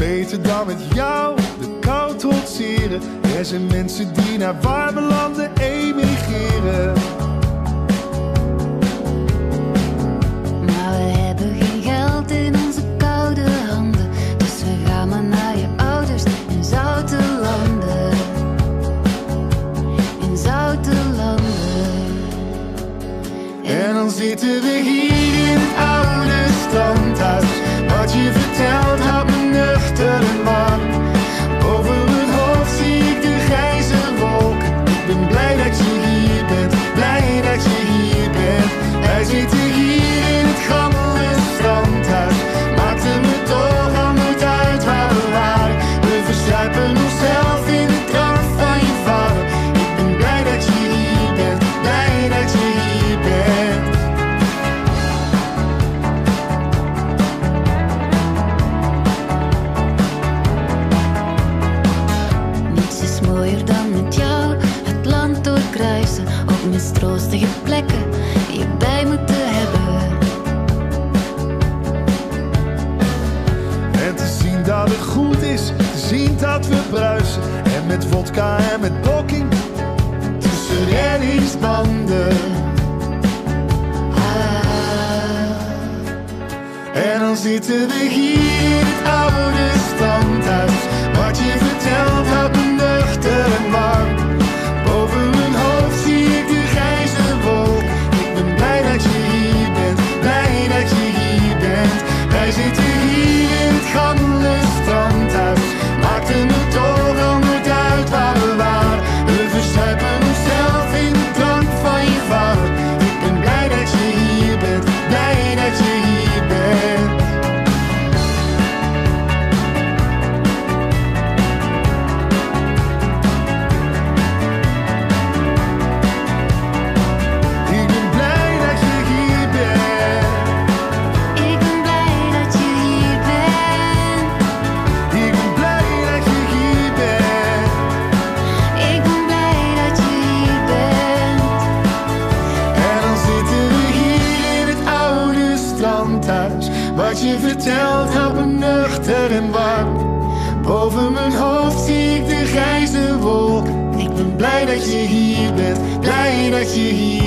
beter dan met jou de kou trotseren. Er zijn mensen die naar warme landen emigreren. Maar we hebben geen geld in onze koude handen, dus we gaan maar naar je ouders in zoute landen. In zoute landen. En dan zitten we hier in het oude standhuis. Wat je vertelt houdt me nuchter en warm. Boven mijn hoofd zie ik de grijze wolken. Ik ben blij dat je hier bent, blij dat je hier bent. Wij zitten hier in het gammele strandhuis. Maakte me toch al nooit uit waar we waren. We verzuipen onszelf in de drank van je vader. Ik ben blij dat je hier bent, blij dat je hier bent. Niets is mooier dan met jou het land doorkruisen, op mistroostige plekken je bij moeten hebben. En te zien dat het goed is, te zien dat we bruisen. En met vodka en met blokking tussen reddingsbanden. En dan zitten we hier in het oude standhuis. Wat je vertelt houdt me nuchter en warm. Boven mijn hoofd zie ik de grijze wolk. Ik ben blij dat je hier bent, blij dat je hier bent. Wij zitten hier in het gammele strandhuis. Maakte me toch al nooit uit waar we waren. We verzuipen onszelf in de drank van je vader. Ik ben blij dat je hier bent, blij dat je hier bent. Ik ben blij dat je hier bent. Ik ben blij dat je hier bent. Ik ben blij dat je hier bent. Ik ben blij dat je hier bent. En dan zitten we hier in het oude strandhuis. Wat je vertelt houdt me nuchter en warm. Boven mijn hoofd zie ik de grijze wolk. Ik ben blij dat je hier bent, blij dat je hier